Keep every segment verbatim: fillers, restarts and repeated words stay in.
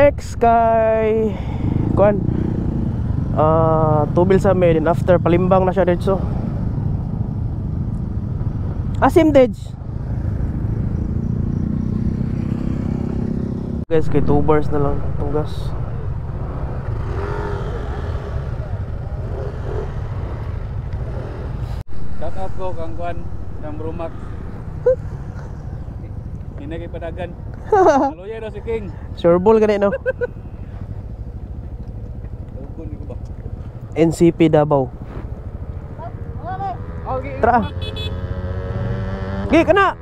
Next kay kuan uh, tubil sa amin, and after Palimbang na siya dito. Asim Dej guys, kay two bars na lang itong gas. Shout out ko kang kuan ng Brumax. Hindi kay padagan. Haloy daw si King. Sure ball gani no. Ugon ko ba? N C P Davao. Okay. Tara. Gi kana.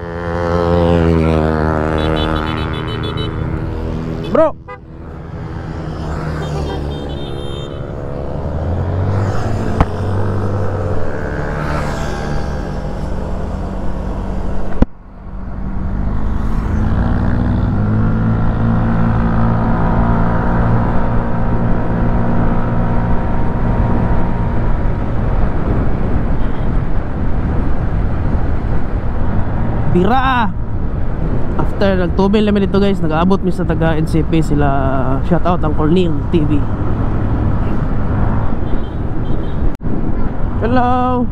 Bro. Bira. After nagtubil namin dito guys, nag-aabot mi sa taga N C P sila. Shout out ang Cornel T V. Hello.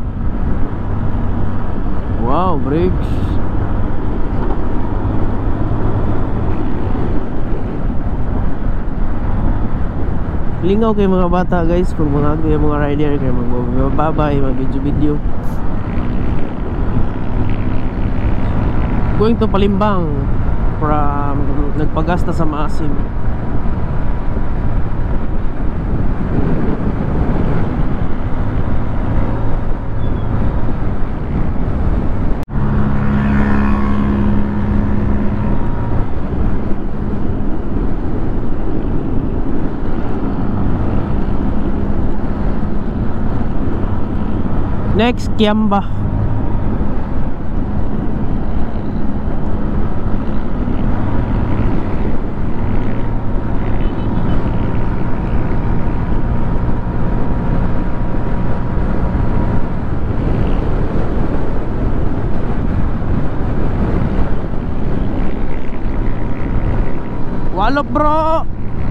Wow, bridge. Lingaw kay mga bata guys, kung mga yung mga rider kay magbababay, mag video video. Going to Palimbang from nagpagasta sa Maasim. Next, Kiamba. Walop bro.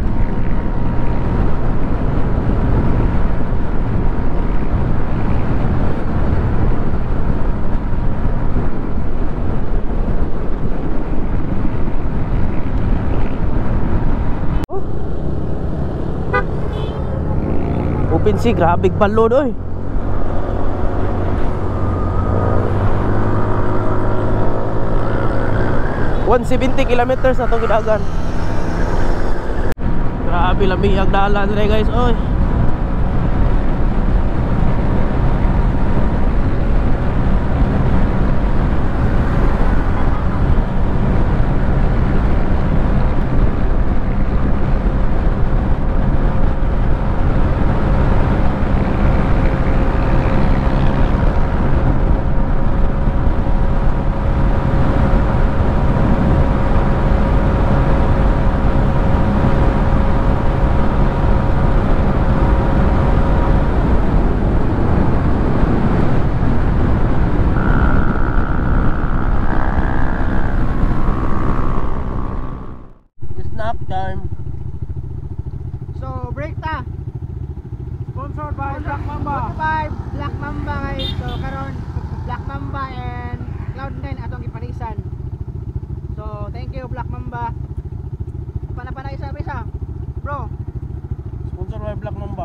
Open si grabe balod oy. one seventy kilometers atong gidagan. Grabe lami ang dalan dire guys oy. Time. So, break ta. Sponsored by Black Mamba. By Black Mamba guys. So, karon Black Mamba and Cloud nine atong gipanisan. So, thank you Black Mamba. Pana-pana isa-isa. Bro. Sponsored by Black Mamba.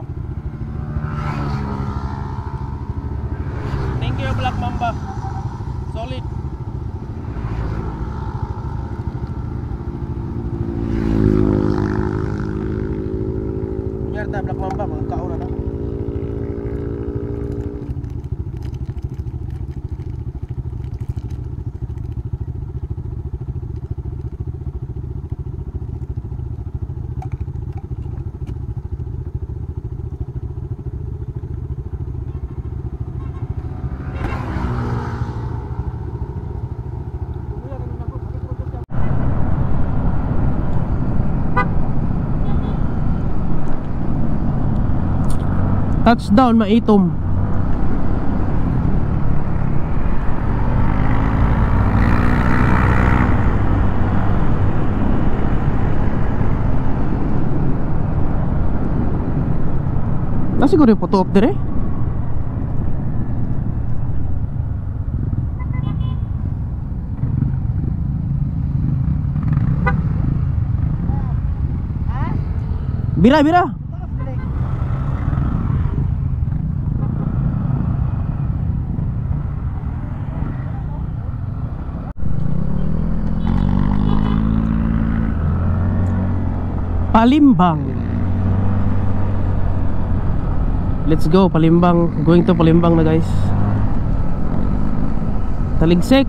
Thank you Black Mamba. Solid. Nyarta Black Mamba magkauna na. Touchdown Maitom. Na siguro yung photo op dire. Ha? Bira, bira. Palimbang. Let's go, Palimbang. Going to Palimbang na guys. Taligsik.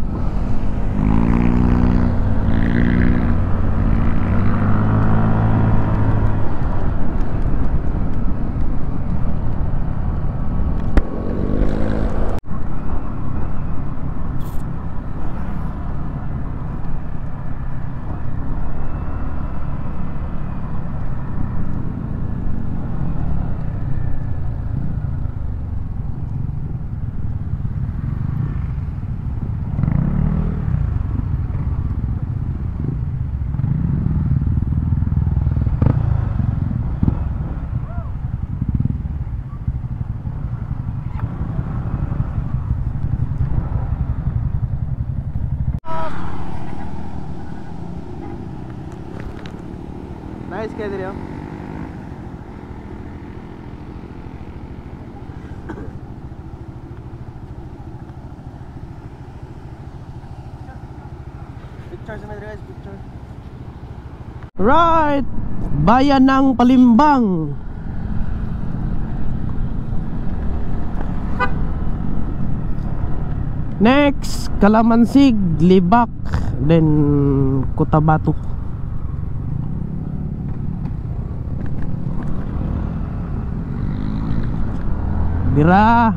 Nice kayo din yun. Picture sa mga guys, picture. Right! Bayan ng Palimbang. Next, Kalamansig, Libak, then Cotabato. Bira.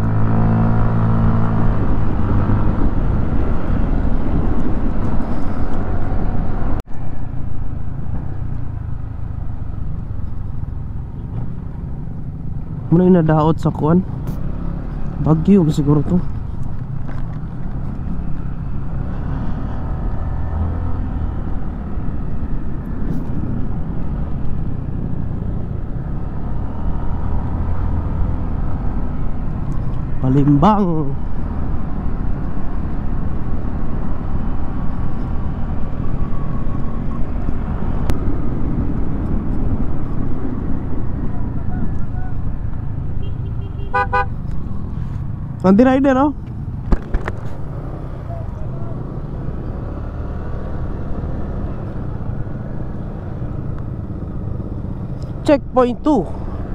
Muna yung nadaot sa kuan. Bagyo siguro to. Palimbang. Anti-rider oh. Checkpoint two.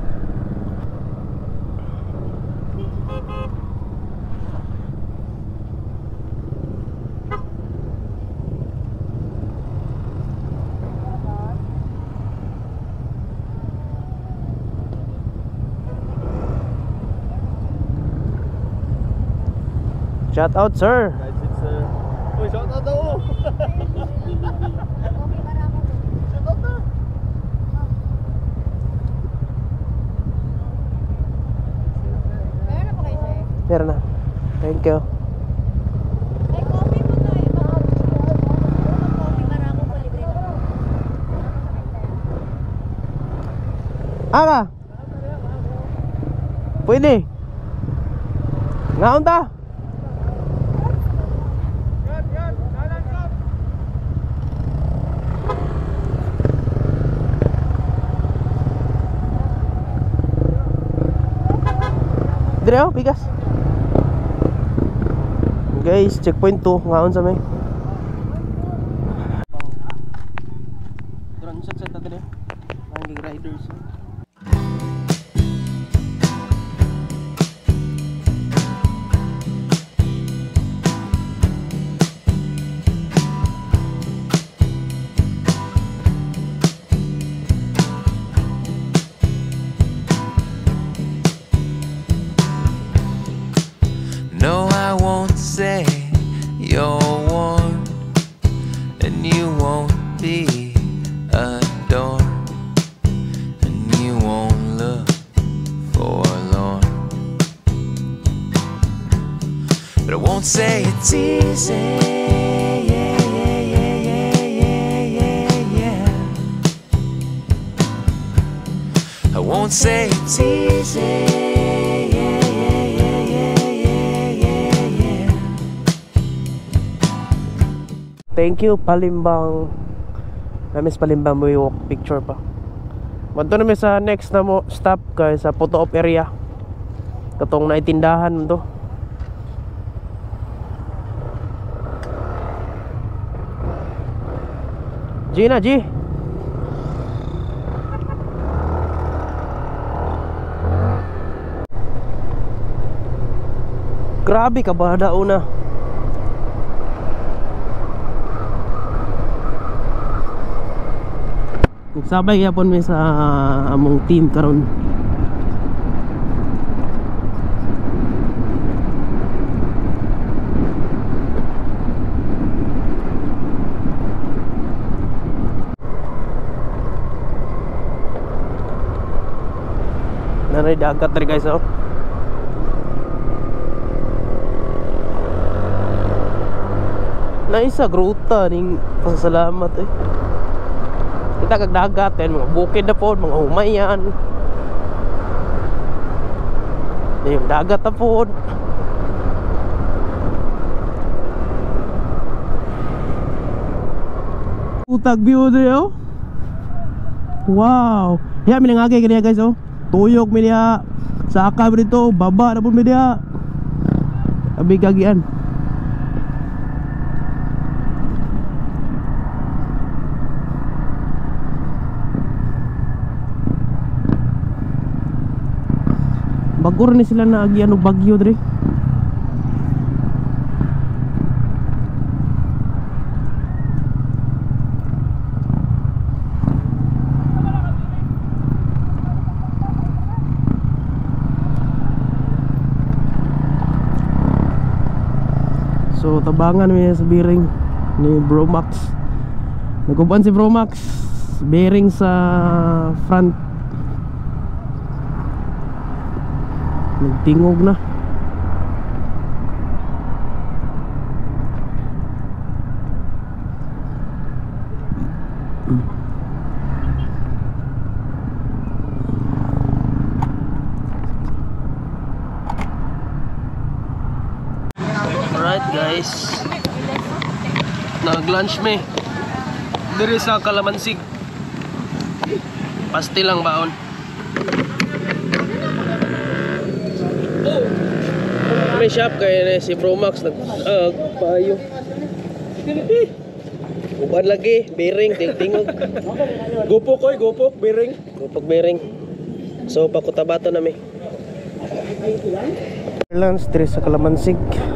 Shout out sir. Guys, it's uh... Uy, shout out daw! Shout out na! Meron na po kayo, sir? Meron na. Thank you. Ay, coffee po tayo. Coffee para ako po libre na. Aga. Pwede. Ngaon ta? Yan, yan! Kanan ka! Dire oh, bigas. Guys, checkpoint two, ngaon sa may. Drone shot sa tadi. Ang riders. No, I won't say you're warm, and you won't be adored, and you won't look forlorn. But I won't say it's easy. Yeah, yeah, yeah, yeah, yeah, yeah, yeah. I won't won't say it's easy. Yeah, yeah, yeah, yeah, yeah, yeah. Thank you, Palimbang. Namis Palimbang mo yung picture pa. Manto namin sa next na mo stop kay sa photo op area. Katong naitindahan mo to. G na, G. Grabe ka ba dauna? Sabay yapon mi sa among team karon. Naray dagat rin guys, oh. Naisa gruta ning pasasalamat eh. Kita kag dagat yan, mga bukid na po, mga humayan. Yung dagat na po. Utag view dito, oh. Wow. Ya, minangagay kaniya guys, oh. Tuyok mi diha. Saka dito, baba na po mi diha. Abi kagian. Bagur ni sila na agian og bagyo dre. So tabangan mi sa bearing ni Bromax. Naguban si Bromax bearing sa front. Nagtingog na. Alright guys, nag-lunch me diri sa Kalamansig. Pasti lang baon. May shop kaya si Bromax nag uh, payo. Uban lagi, bearing, tingtingog. Gopok koy, gopok, bearing. Gupag bearing. So pakutabato na mi. Lunch diri sa Kalamansig.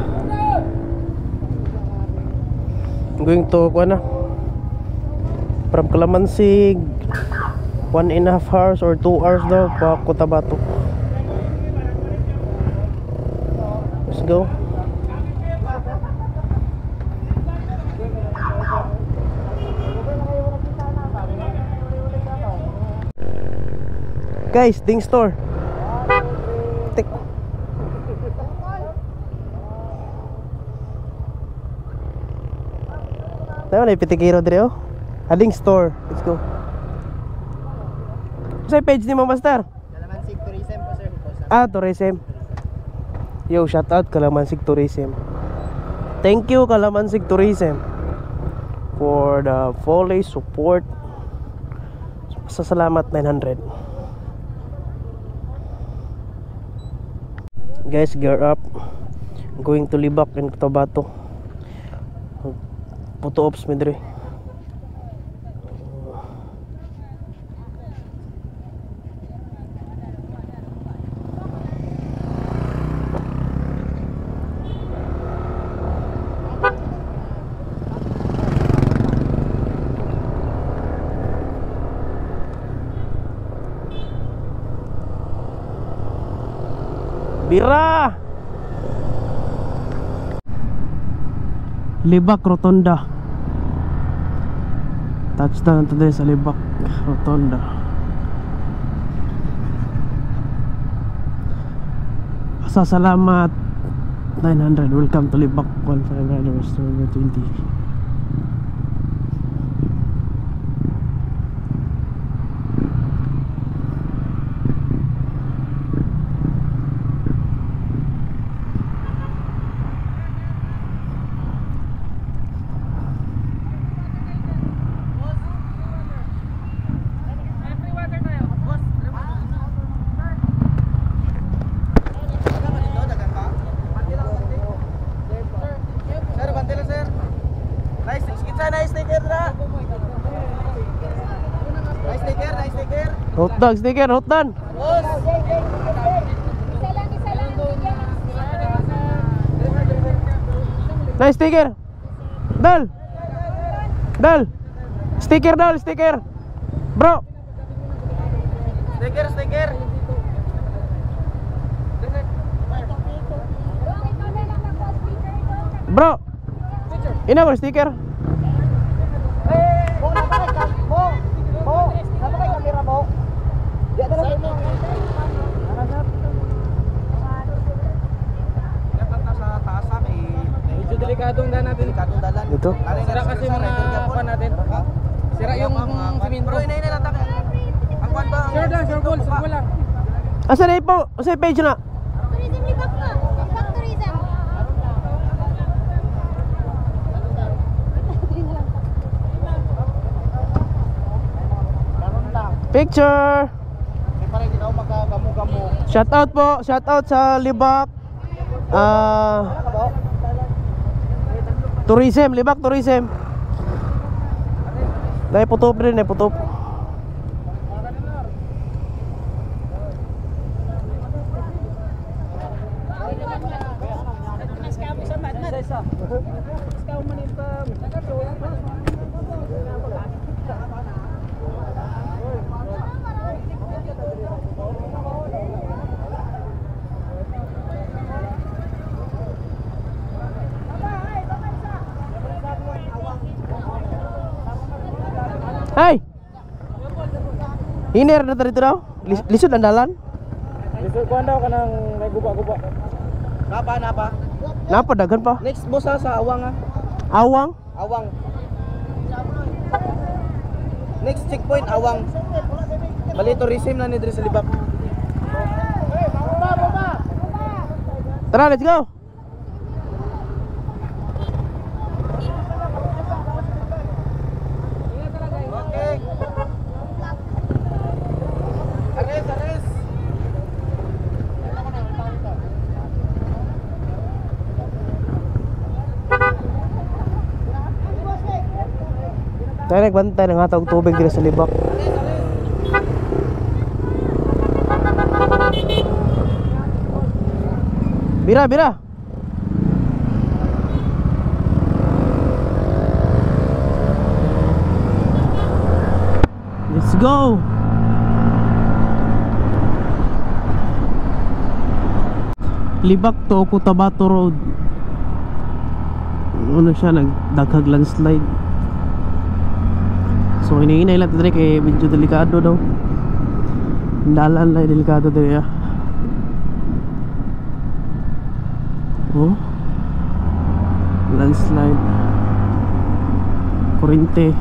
Going to kuana from Kalamansig, one and a half hours or two hours daw pa Cotabato. Let's go. Guys, ding store. Tik. Tayo na ipitikiro dire, oh. Aling store. Let's go. Sa page ni mo, Master? Kalamansig Tourism po sir. Ah, tourism. Yo, shout out Kalamansig Tourism. Thank you Kalamansig Tourism for the fully support. Pasasalamat nine hundred. Guys, gear up. I'm going to Libak and Cotabato. Photo ops mi dire. Bira! Libak Rotonda. Touchdown today sa Libak Rotonda. Pasasalamat nine hundred. Welcome to Libak one five Riders twenty twenty. Hotdog sticker, hotdog. Nice sticker. Dal. Dal. Sticker dal, sticker. Bro. Sticker, sticker. Bro. Ini apa stiker? Medyo delikadong daan natin. Delikadong dalan. Itu. Sira kasi mga pan natin. Sira yung siminto. Bro, inay na lang. Ang kwan ba? Sure lang, sure goal, sure lang. Asa na po? Asa page na? Tourism libak ka. Libak tourism. Picture. Parang hindi na ako makagamu-gamu. Shout out po, shout out sa Libak. Ah, tourism, Libak tourism. Dahil putop rin eh, putop. Hai. Hiner na dito daw. Lis lisod ang dalan. Lisod ko daw kanang may guba-guba. Napa, napa? Napa dagan pa? Next boss ha, sa Awang ha. Awang. Awang. Next checkpoint Awang. Bali tourism na ni diri sa Libak. Tara, let's go. Okay. Ares, ares. Tayo nagbantay ng hatag tubig dito sa Libak. Bira, bira. Let's go. Libak to Cotabato Road. Ano siya, nagdaghag landslide. So hinihinay lang tadre kay medyo delikado daw. Dalan lang delikado diri ah. Oh. Landslide. Kurente.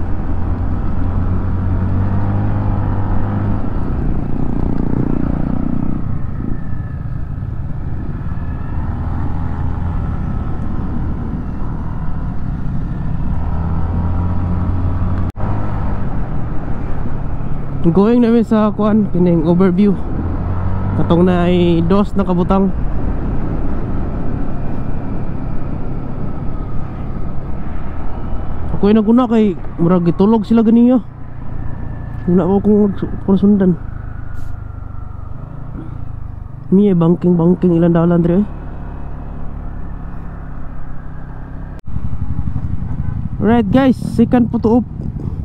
Going namin sa kuan kining overview. Katong na ay dos na kabutang. Ako yung naguna kay murag gitulog sila ganiya. Wala ko kung sundan. Miye banking banking ilang dalan dire. Alright guys, second photo op.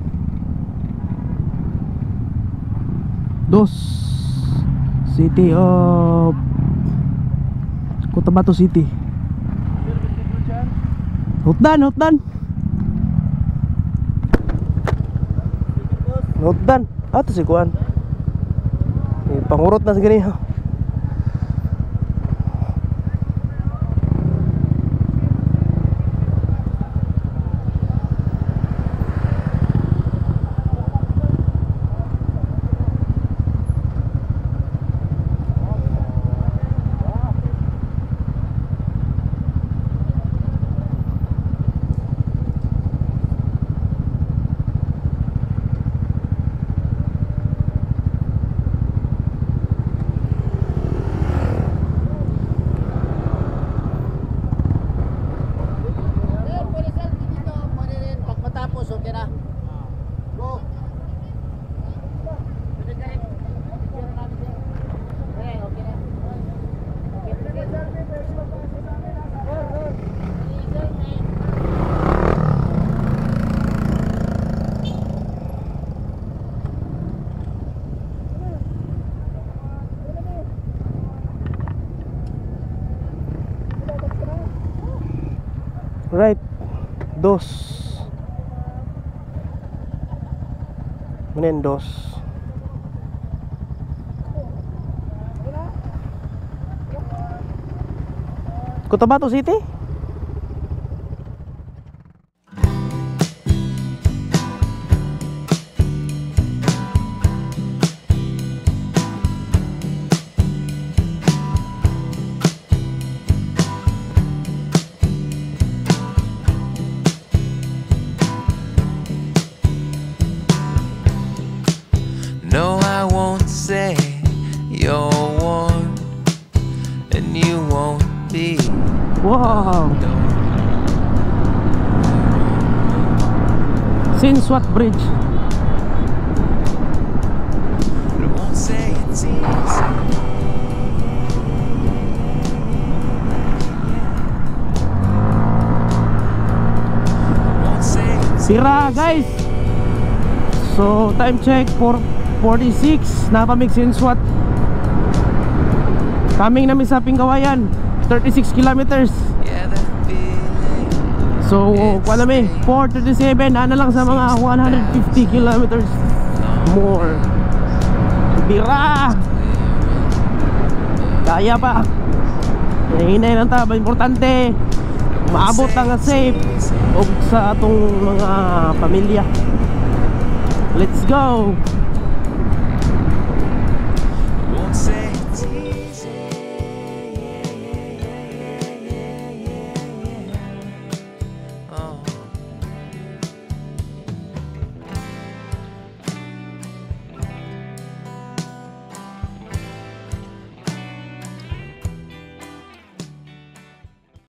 Dos City of Cotabato City. Hotdan, hotdan. Hotdan. Ato si Kuan. Eh, pangurot na sa ganiya. Right. Dos. Manin dos. Cotabato City? No, I won't say you're warm, and you won't be. Wow. Sinswat Bridge. But I won't say it's easy. Won't say it's Sira guys. So time check for forty-six. Napamig Sinswat. Coming namin sa Pinggawayan, thirty-six kilometers. yeah, that feeling. So kuha namin four thirty-seven. Ana lang sa mga one hundred fifty kilometers more. Bira. Kaya pa. Hinay lang ta. Importante maabot ang safe og sa atong mga pamilya. Let's go.